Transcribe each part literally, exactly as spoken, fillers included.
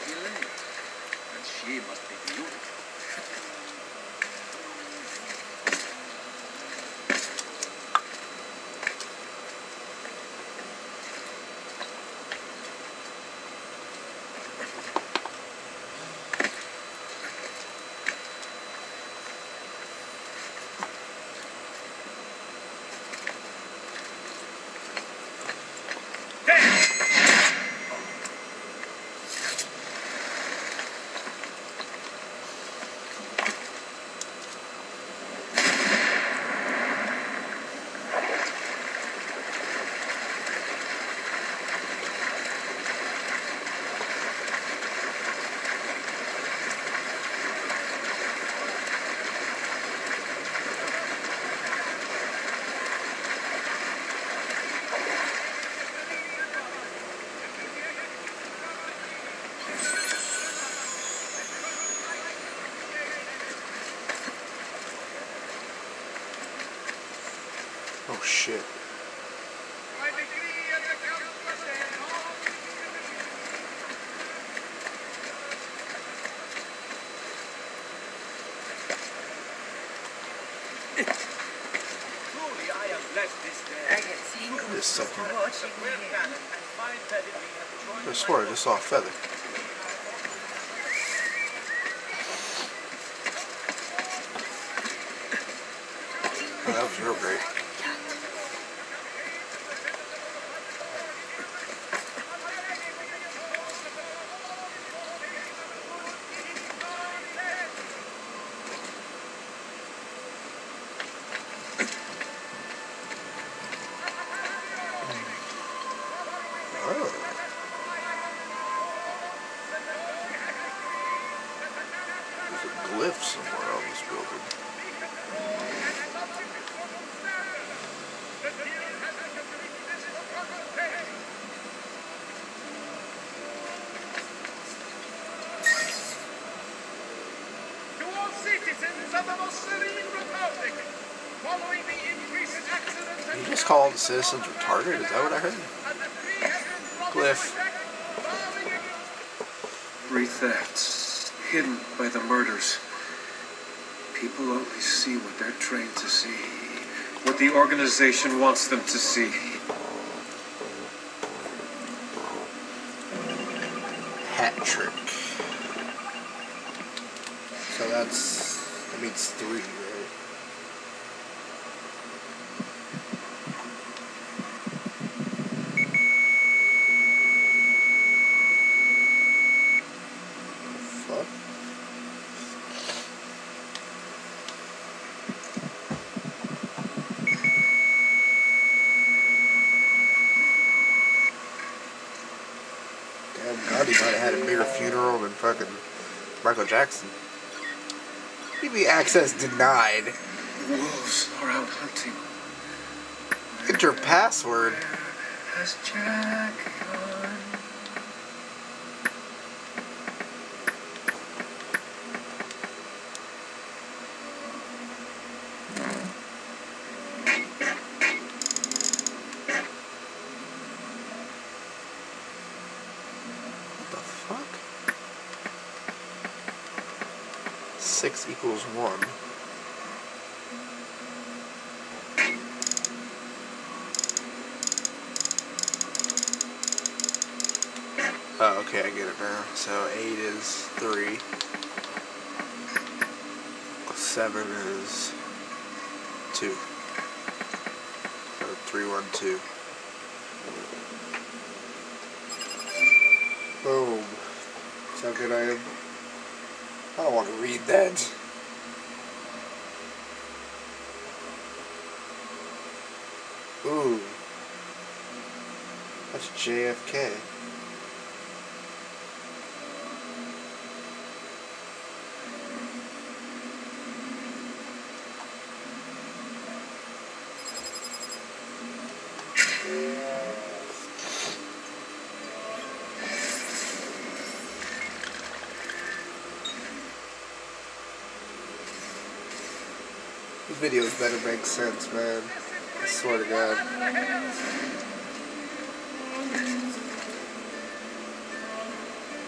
be late. And she must be beautiful. Oh shit. Truly, I am blessed this day. I get tingles This second. watching you. I swear I just saw a feather. Oh, that was real great. Oh. There's a glyph somewhere on this building. To all citizens of the most serene republic, following the increase in accidents and You just call the citizens retarded? Is that what I heard? Glyph. Three thefts, hidden by the murders. People only see what they're trained to see, what the organization wants them to see. Hat trick. So that's, that means three, right? Fuck. Damn, Gandhi might have had a bigger funeral than fucking Michael Jackson. T V access denied. Wolves are out hunting. Enter password. Has Jack gone? What the fuck? Six equals one. Oh, okay, I get it now. So eight is three. Seven is two. So three, one, two. Boom. That's how good I am. I don't want to read that. Ooh. That's J F K. These videos better make sense, man. I swear to God.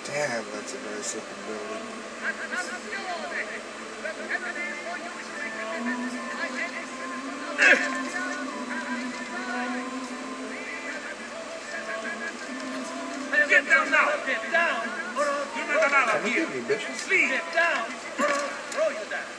Damn, that's a nice looking building. Get down now! Get down! Or I'll You never know Can you here. give me bitches? Please get down! Or I'll throw you down!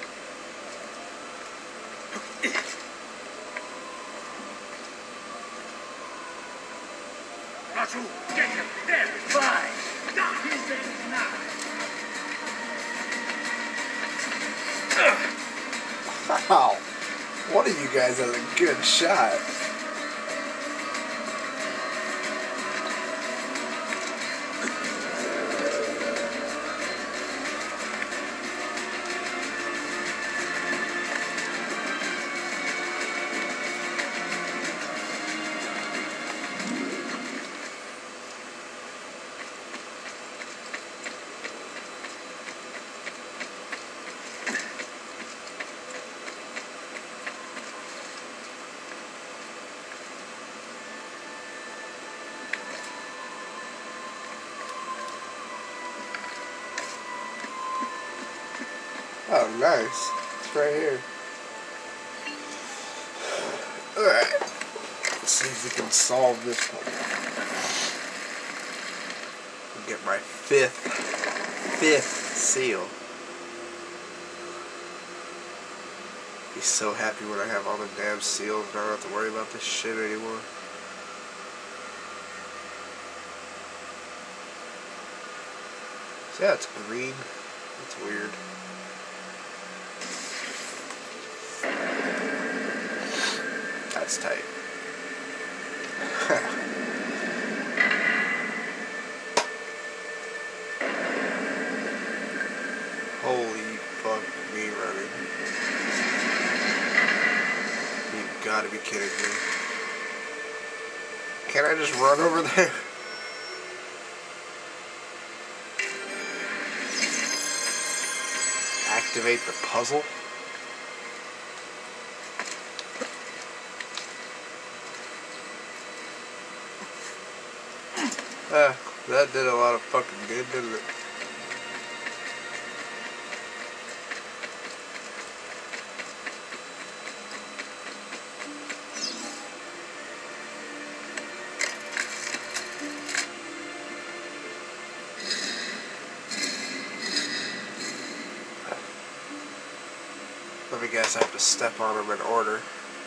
Nacho, get him. There. Fine! He's dead now! Wow. One of you guys has a good shot. Oh, nice. It's right here. Alright. Let's see if we can solve this one. Get my fifth, fifth seal. Be so happy when I have all the damn seals and I don't have to worry about this shit anymore. So yeah, it's green. That's weird. That's tight. Holy fuck me running. You've got to be kidding me. Can I just run over there? Activate the puzzle? Uh, that did a lot of fucking good, didn't it? Let me guess, I have to step on them in order.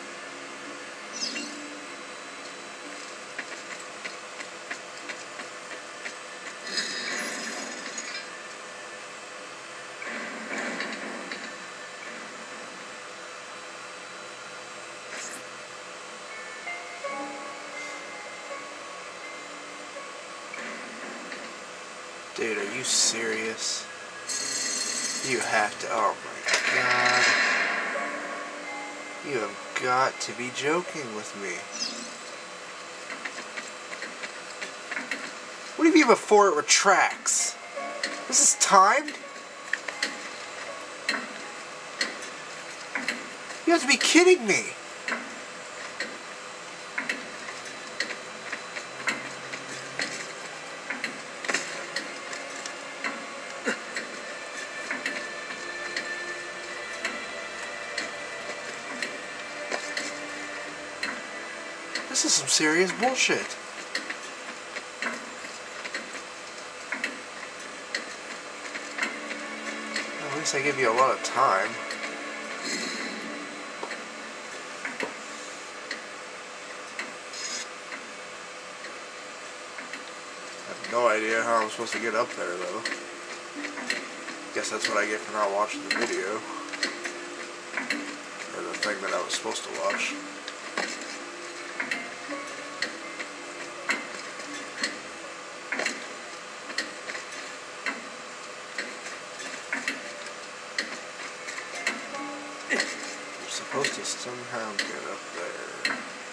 Dude, are you serious? You have to, oh my god. You have got to be joking with me. What do you mean before it retracts? This is timed? You have to be kidding me. This is some serious bullshit. At least I give you a lot of time. I have no idea how I'm supposed to get up there, though. Guess that's what I get for not watching the video. Or the thing that I was supposed to watch. Supposed to somehow get up there.